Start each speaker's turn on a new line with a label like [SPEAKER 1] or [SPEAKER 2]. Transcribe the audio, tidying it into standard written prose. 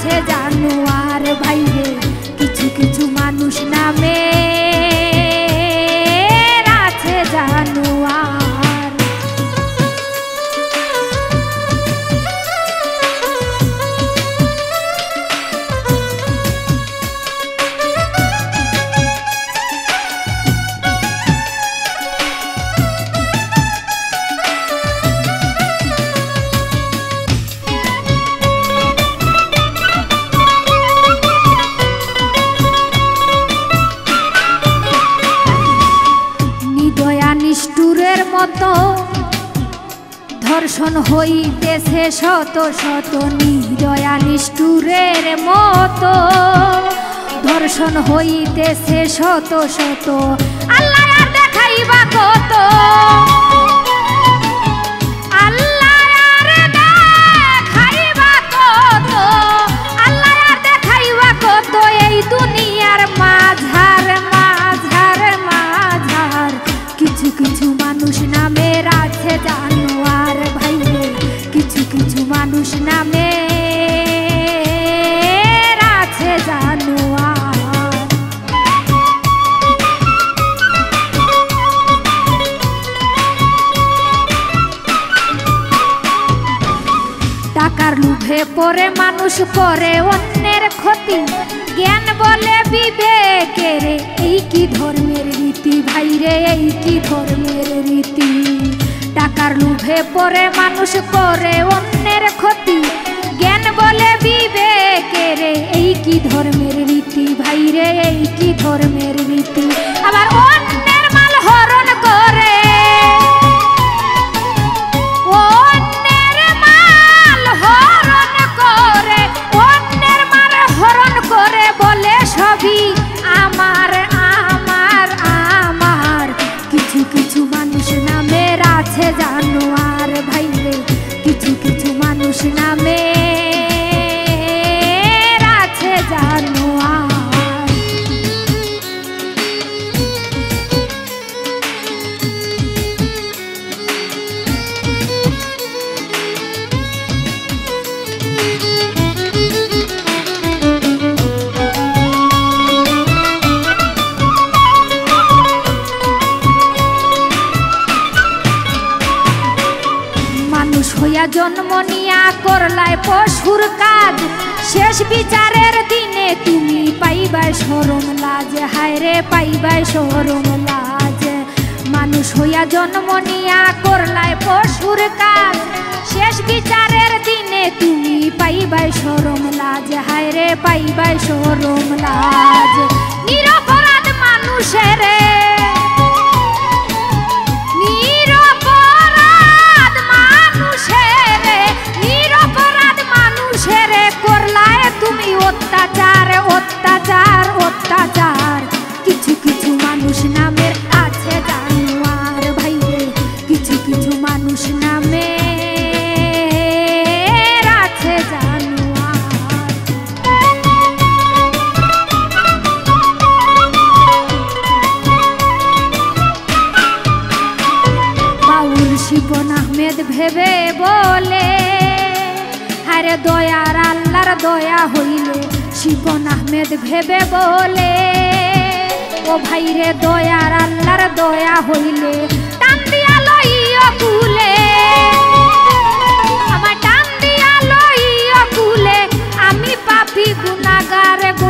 [SPEAKER 1] আছে জানোয়ার ভাইরে কিছু কিছু মানুষ নামে আছে জানোয়ার। নিষ্ঠুরের মতো ধর্ষণ হইতেছে শত শত, নিদয়া নিষ্ঠুরের মতো ধর্ষণ হইতেছে শত শত। আল্লাহ আর দেখাইবা কত, আল্লাহ আর দেখাইবা কত, আল্লাহ আর দেখাইবা কত এই দুনিয়ার মাঝার মাঝার মাঝার কিছু কিছু মানুষ নামের আছে জানোয়ার ভাইরে কিছু কিছু মানুষ নামে আছে জানোয়ার। টাকার লোভে পড়ে মানুষ করে অন্যের ক্ষতি, জ্ঞান বলে বিবেকের এই কি ধর্মের রীতি ভাইরে এই কি ধর্মের রীতি। টাকার লোভে পড়ে মানুষ করে অন্যের ক্ষতি, জ্ঞান বলে বিবেকের এই কি ধর্মের রীতি ভাইরে এই কি ধর্মের রীতি। আবার অন্যের মাল হরণ করে, অন্যের মাল হরণ করে, অন্যের মাল হরণ করে বলে সবই আমার আমার আমার। কিছু কিছু মানুষ নামের আছে জানোয়ার ভাইরে কিছু কিছু মানুষ নামের আছে জানোয়ার। মানুষ হইয়া জন্ম নিয়া করলায় পশুর কাজ, শেষ বিচারের দিনে তুমি পাইবাই শরম লাজ হায় রে পাইবাই শরম লাজ। মানুষ হইয়া জন্ম নিয়া করলায় পশুর কাজ, শেষ বিচারের দিনে তুমি পাইবাই শরম লাজ হায় রে পাইবাই শরম লাজ। নিরপরাধ মানুষের তুমি অত্যাচার অত্যাচার অত্যাচার। কিছু কিছু মানুষ নামের আছে জানোয়ার ভাইরে কিছু কিছু মানুষ নামের আছে জানোয়ার। বাউল শিপন আহমেদ ভেবে বলে হারে দয়ার আল্লাহর দয়া হইলে, শিপন আহমেদ ভেবে বলে ও ভাইরে দয়ার আল্লাহর দয়া হইলে টান দিয়া লইও কুলে, আমার টান দিয়া লইও কুলে। আমি পাপী গুনাহগার